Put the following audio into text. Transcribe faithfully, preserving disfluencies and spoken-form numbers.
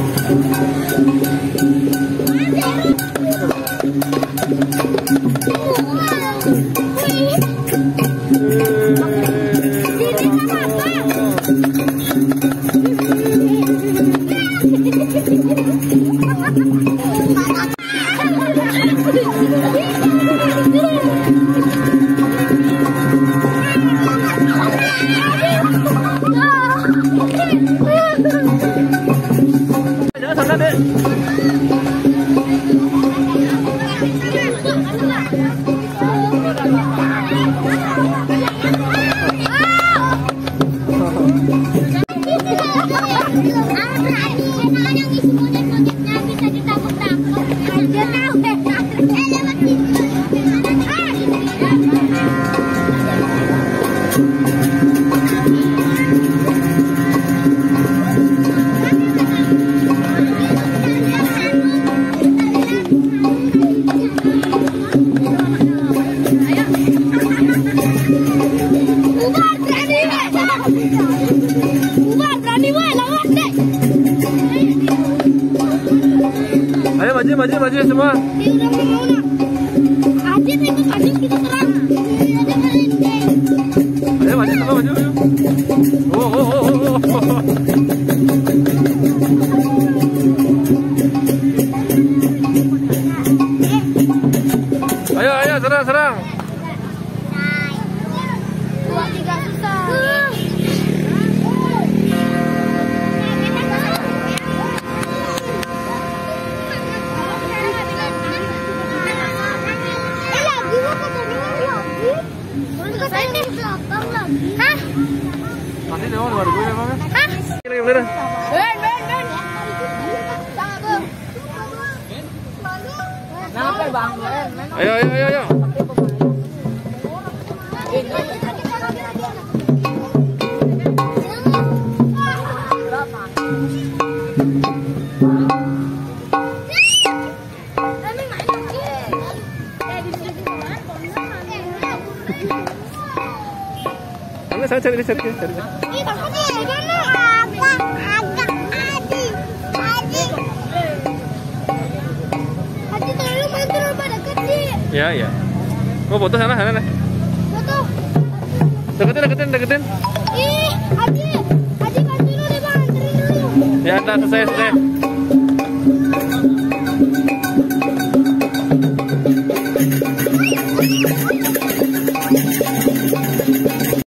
Ayo maju, maju, maju semua. Ayo maju semua, maju. Oh, oh, oh, oh. Ayo, ayo, serang, serang. Dua, tiga, susah. Hah? Nanti dia mau baru gue emang. Hah? Lagi bener. Ben, ben, ben. Kenapa bang? Ayo, ayo, ayo, ayo. Saya cari, cari, cari. Ini takutnya mana? Agak, agak, adi, adi. Adi terlalu mantul pada kecil. Ya, ya. Mau foto sana, sana, sana. Foto. Deketin, deketin, deketin. Ih, adi, adi bantu dulu deh bang, anterin dulu. Ya, entar selesai, selesai.